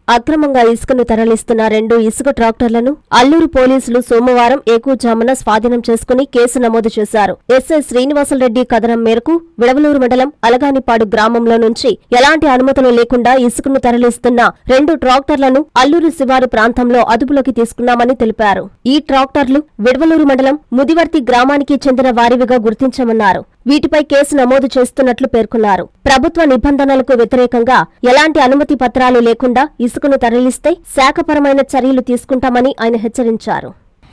అక్రమంగా ఇసుకను తరలిస్తున్న 2 ఇసుక ట్రాక్టర్లను అల్లూరు పోలీసులు సోమవారం ఏకూజామున స్వాధీనం చేసుకుని కేసు నమోదు చేశారు. ఎస్ఐ శ్రీనివాసరెడ్డి కథనం మేరకు విడవలూరు మండలం అలగానిపాడు గ్రామంలో నుంచి ఎలాంటి అనుమతులు లేకుండా ఇసుకను తరలిస్తున్న 2 ట్రాక్టర్లను అల్లూరు శివారు ప్రాంతంలో అదుపులోకి తీసుకున్నామని తెలిపారు. ఈ ట్రాక్టర్లు విడవలూరు మండలం ముదివర్తి గ్రామానికి చెందిన వారివిగా గుర్తించామన్నారు. వీటిపై కేసు నమోదు చేస్తున్నట్లు పేర్కొన్నారు. ప్రభుత్వ నిబంధనలకు వ్యతిరేకంగా ఎలాంటి అనుమతి పత్రాలు లేకుండా ఇసుకను తరలిస్తే శాఖపరమైన చర్యలు తీసుకుంటామని ఆయన హెచ్చరించారు.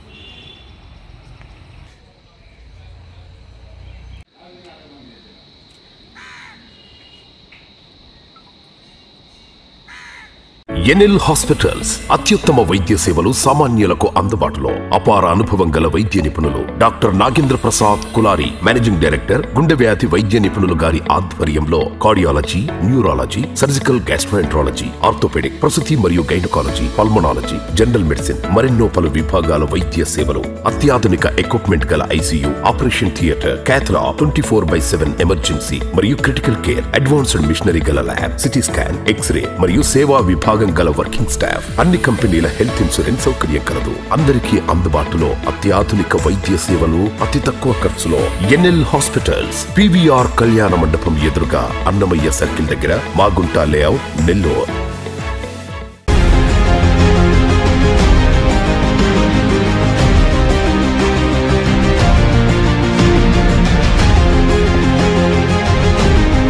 ఎన్ఎల్ హాస్పిటల్స్ అత్యుత్తమ వైద్య సేవలు సామాన్యులకు అందుబాటులో. అపార అనుభవం గల వైద్య నిపుణులు doctor Nagendra Prasad Kulari, managing director, గుండె వ్యాధి వైద్య నిపుణులు గారి ఆధ్వర్యంలో cardiology, neurology, surgical gastroenterology, orthopaedic, ప్రసూతి మరియు గైనకాలజీ, పల్మనాలజీ, జనరల్ మెడిసిన్ మరెన్నో పలు విభాగాల వైద్య సేవలు. అత్యాధునిక ఎక్విప్మెంట్ గల ICU, operation theatre, cath lab, 24/7 emergency మరియు క్రిటికల్ కేర్, అడ్వాన్స్డ్ మిషనరీ గల ల్యాబ్, సిటీ స్కాన్, ఎక్స్రే మరియు సేవా విభాగం గల వర్కింగ్ స్టాఫ్. అన్ని కంపెనీల హెల్త్ ఇన్సూరెన్స్ సౌకర్యం కలదు. అందరికీ అందుబాటులో అత్యాధునిక వైద్య సేవలు అతి తక్కువ ఖర్చులో. ఎన్ఎల్ హాస్పిటల్స్, పీవీఆర్ కళ్యాణ మండపం ఎదురుగా, అన్నమయ్య సర్కిల్ దగ్గర, మాగుంట లేఅవుట్, నెల్లూరు.